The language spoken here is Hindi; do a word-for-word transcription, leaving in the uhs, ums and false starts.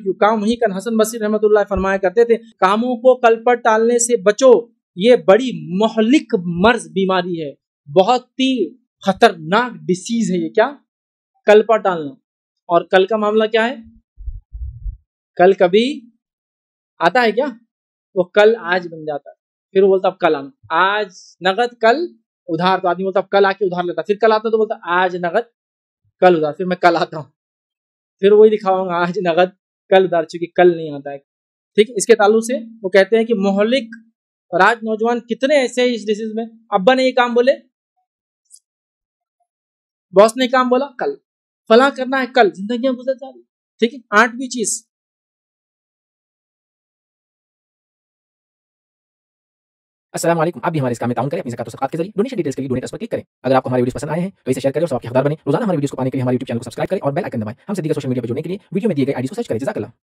यू, काम वही कर। हसन बसरी रहमतुल्लाह फरमाया करते थे, कामों को कल पर टालने से बचो, ये बड़ी मोहलिक मर्ज बीमारी है, बहुत ही खतरनाक डिसीज है ये। क्या? कल पर टालना। और कल का मामला क्या है? कल कभी आता है क्या? वो कल आज बन जाता है, फिर वो बोलता अब कल आना, आज नगद कल उधार। तो आदमी बोलता अब कल आके उधार लेता, फिर कल आता तो बोलता आज नगद कल उधार, फिर मैं कल आता हूँ, फिर वही दिखाऊंगा आज नगद कल उधार, चूंकि कल नहीं आता है। ठीक, इसके ताल्लुक से वो कहते हैं कि मोहलिक। और आज नौजवान कितने ऐसे हैं इस डिसीज में, अब्बा ने ये काम बोले, बॉस ने काम बोला कल, फला करना है कल, जिंदगी गुजर जा रही। ठीक है, आठवीं चीज, अस्सलाम वालेकुम। आप भी हमारे इस काम में ताउन करें अपनी ज़कात और सदक़ात के जरिए। डोनेशन डिटेल्स के लिए डोनेट पर क्लिक करें। अगर आपको हमारे वीडियोस पसंद आए हैं तो इसे शेयर करें और सबके हकदार बने। रोजाना हमारे वीडियोस को पाने के लिए हमारे यूट्यूब चैनल को सब्सक्राइब करें और बेल आइकन दबाएं। हमसे दीगर सोशल मीडिया पर जुड़ने के लिए वीडियो में दिए गए आईडी को सर्च करें। जज़ाकल्लाह।